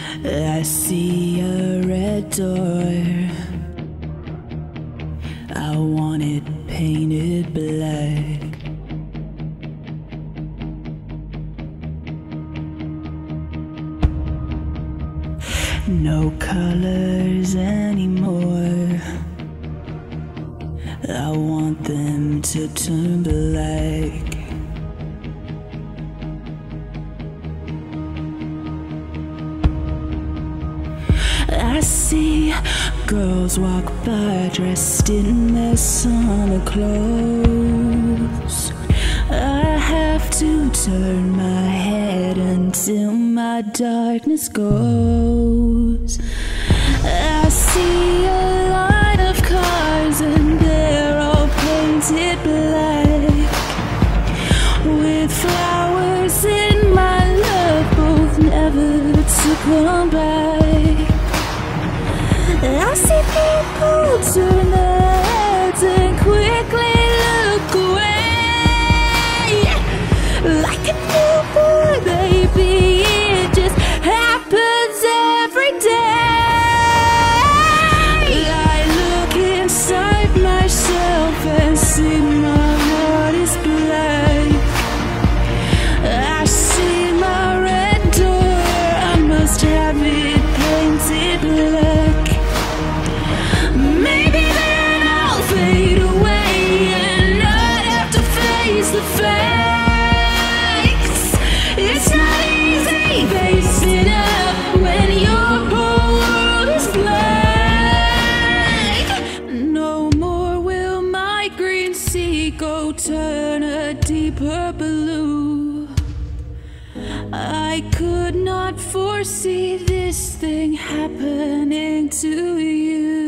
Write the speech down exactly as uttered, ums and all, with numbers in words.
I see a red door. I want it painted black. No colors anymore. I want them to turn black. I see girls walk by dressed in their summer clothes. I have to turn my head until my darkness goes. I see a line of cars and they're all painted black, with flowers in my love both never to come back. I see people turn their heads and quickly look away, like a newborn baby. It just happens every day. I look inside myself and see my heart is black. I see my red door. I must have it painted black. Maybe then I'll fade away and not have to face the facts. It's not easy facing up when your whole world is black. No more will my green sea go turn a deeper blue. I could not foresee this thing happening to you.